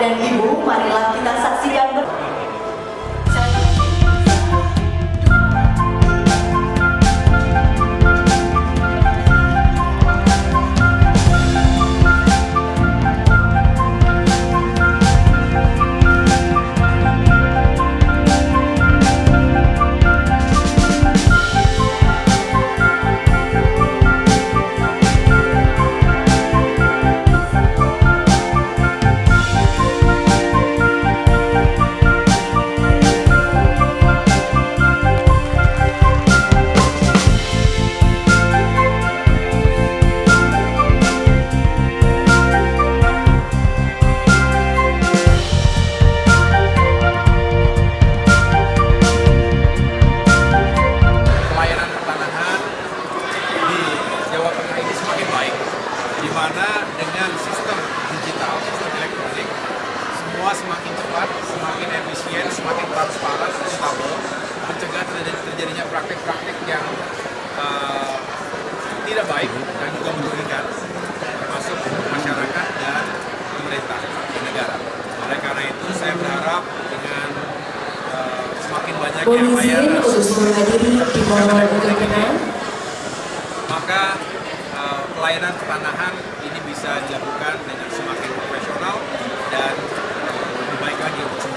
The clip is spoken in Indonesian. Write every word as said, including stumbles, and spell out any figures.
dan Ibu, marilah kita saksikan bersama. Di mana dengan sistem digital, sistem elektronik, semua semakin cepat, semakin efisien, semakin transparan, akuntabel, mencegah terjadinya praktik-praktik yang uh, tidak baik dan juga merugikan, termasuk masyarakat dan pemerintah dan negara. Oleh karena itu, saya berharap dengan uh, semakin banyaknya layanan maka uh, pelayanan pertanahan ini bisa dilakukan dengan semakin profesional dan lebih baik lagi untuk semua.